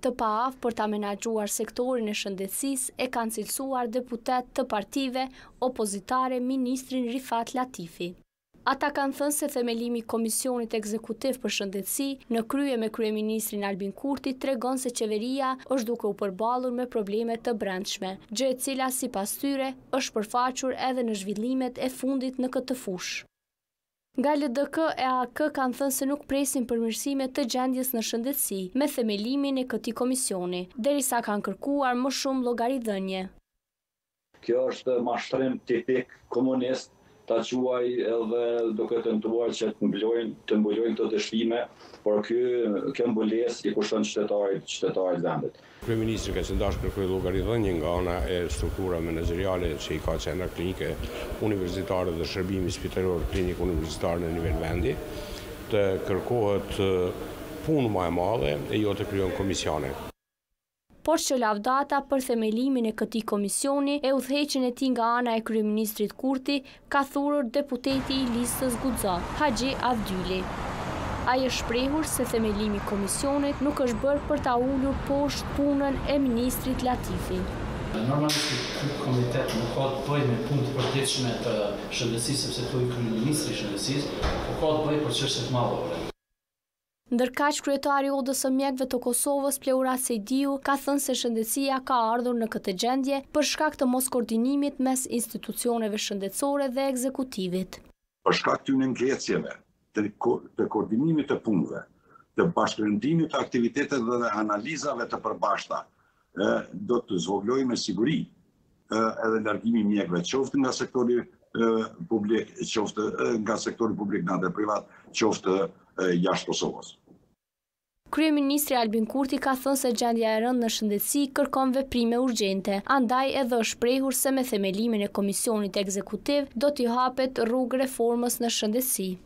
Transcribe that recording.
të paaftë për ta menaxhuar sektorin e shëndetësisë e kanë cilësuar deputet të partive opozitare ministrin Rifat Latifi. Ata kanë thënë se themelimi i Komisionit Ekzekutiv për Shëndetësi në krye me kryeministrin Albin Kurti tregon se qeveria është duke u përballur me probleme të brendshme, gjë e cila sipas tyre është përfaqur edhe në zhvillimet e fundit në këtë fushë. Nga LDK e AK kanë thënë se nuk presin përmirësime të gjendjes në shëndetësi me themelimin e këtij komisioni, derisa kanë kërkuar më shumë llogaridhënie. Kjo është mashtrim tipik komunist, ta quaj edhe duke tentuar që të mbulojnë këto dështime, por kjo mbulesë i kushton qytetarit vendit. Kryeministri ka qenë dashur kërkoi llogaridhënie nga ana e struktura menaxheriale që i ka qenë klinike universitare dhe shërbimi spitalor klinik universitar në nivel vendi, të kërkohet punë më e madhe e jo të krijon komisione. Por që lavdata për themelimin e këtij komisioni e udhëheqjen e tij nga ana e kryeministrit Kurti ka thurur deputeti i listës Guxo, Haxhi Avdyli. Ai është shprehur se themelimi i komisionit nuk është bërë për ta ulur poshtë punën e ministrit Latifi. Normalisht ky komitet nuk ka të bëjë me punë të përditshme të shëndetësisë, sepse këtu i kryeministri i shëndetësisë, por ka të bëjë për çështje të madhore. Ndërkaq kryetari i Odës së Mjekëve të Kosovës, Pleura Sejdiu, ka thënë se shëndetësia ka ardhur në këtë gjendje për shkak të mos koordinimit mes institucioneve shëndetësore dhe ekzekutivit. Për shkak të ngecjeve, të koordinimit të punëve, të bashkërendimit të aktiviteteve dhe analizave të përbashkëta, do të zvoglojë me siguri edhe largimi i mjekëve, qoftë nga sektori publik, qoftë nga sektori publik dhe privat, qoftë jashtë Kosovës. Kryeministri Albin Kurti ka thënë se gjendja e rëndë në shëndetësi kërkon veprime urgjente, andaj edhe është shprehur se me themelimin e Komisionit Ekzekutiv do t'i hapet rrugë reformës në shëndetësi.